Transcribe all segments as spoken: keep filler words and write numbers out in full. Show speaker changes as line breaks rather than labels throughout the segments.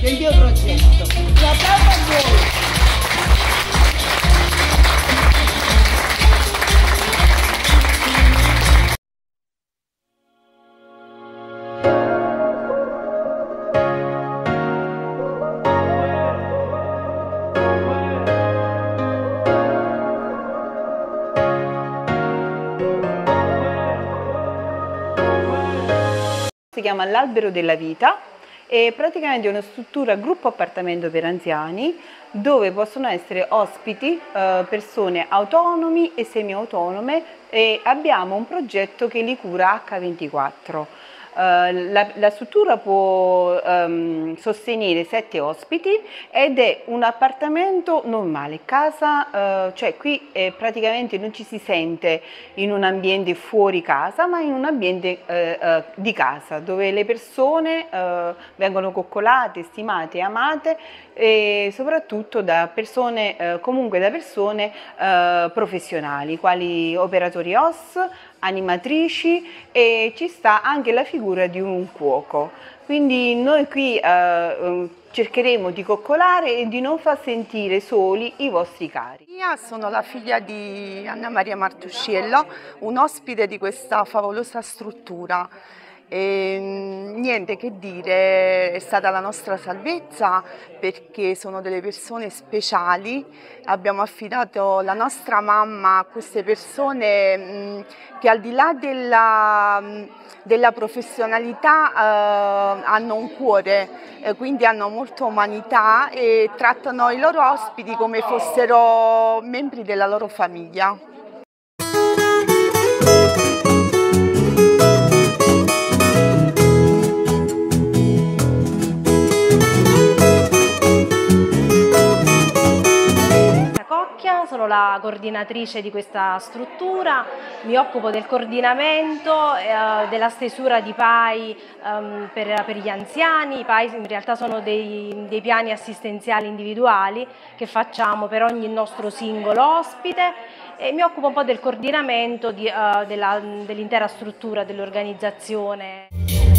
del mio progetto. Un applauso a voi!
Si chiama l'Albero della Vita e praticamente è una struttura gruppo appartamento per anziani dove possono essere ospiti eh, persone autonomi e semi-autonome e abbiamo un progetto che li cura acca ventiquattro. Uh, la, la struttura può um, sostenere sette ospiti ed è un appartamento normale, casa, uh, cioè qui eh, praticamente non ci si sente in un ambiente fuori casa ma in un ambiente uh, uh, di casa dove le persone uh, vengono coccolate, stimate e amate e soprattutto da persone, uh, comunque da persone uh, professionali quali operatori O S, animatrici e ci sta anche la figura di un cuoco. Quindi noi qui eh, cercheremo di coccolare e di non far sentire soli i vostri cari.
Io sono la figlia di Anna Maria Martusciello, un ospite di questa favolosa struttura. E, niente che dire, è stata la nostra salvezza perché sono delle persone speciali, abbiamo affidato la nostra mamma a queste persone mh, che al di là della, della professionalità eh, hanno un cuore, eh, quindi hanno molta umanità e trattano i loro ospiti come fossero membri della loro famiglia.
Sono la coordinatrice di questa struttura, mi occupo del coordinamento, eh, della stesura di P A I um, per, per gli anziani. I P A I in realtà sono dei, dei piani assistenziali individuali che facciamo per ogni nostro singolo ospite e mi occupo un po' del coordinamento di, uh, dell'intera struttura, dell'organizzazione.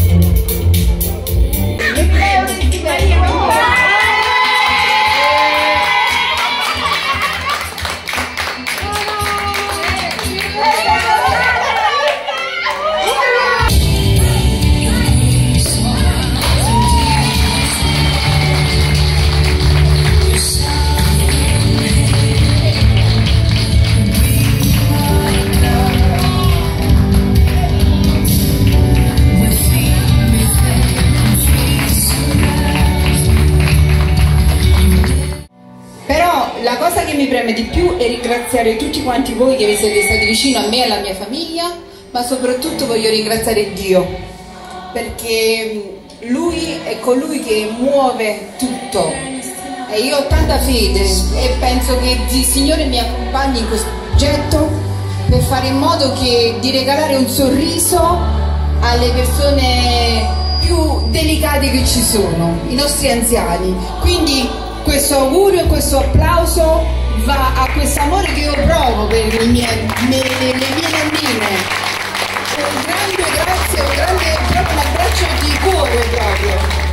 La cosa che mi preme di più è ringraziare tutti quanti voi che vi siete stati vicino a me e alla mia famiglia, ma soprattutto voglio ringraziare Dio, perché Lui è colui che muove tutto e io ho tanta fede e penso che il Signore mi accompagni in questo progetto per fare in modo che, di regalare un sorriso alle persone più delicate che ci sono, i nostri anziani. Quindi questo augurio e questo applauso va a questo amore che io provo per le mie, le, le mie nonnine. Un grande grazie, un grande proprio un abbraccio di cuore proprio.